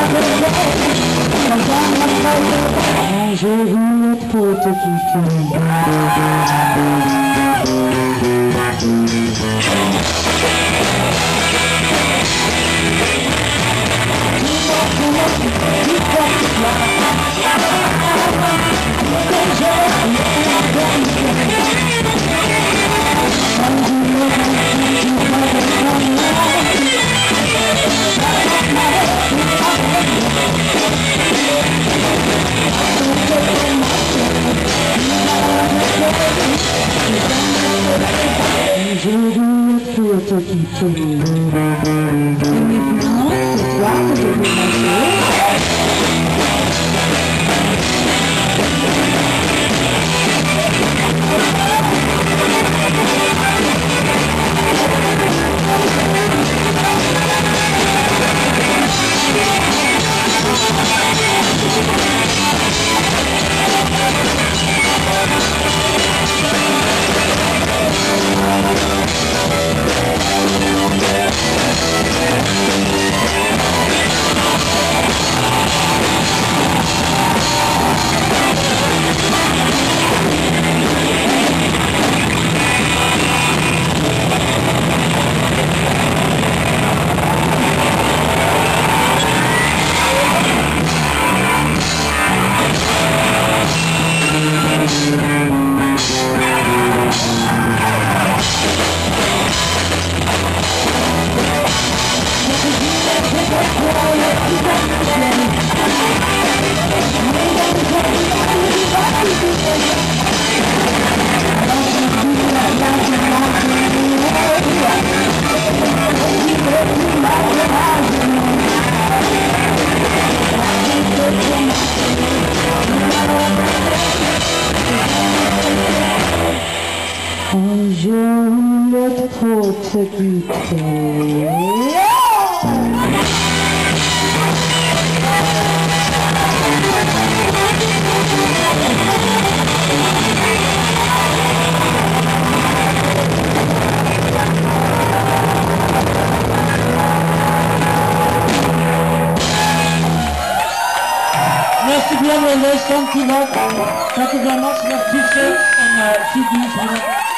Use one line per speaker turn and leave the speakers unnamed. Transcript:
Je voulais trop te quitter. Je voulais trop te quitter. Et maintenant, c'est toi que je veux manger. Je voulais trop te quitter. Merci bien, les thank you very much for your t-shirts and CDs.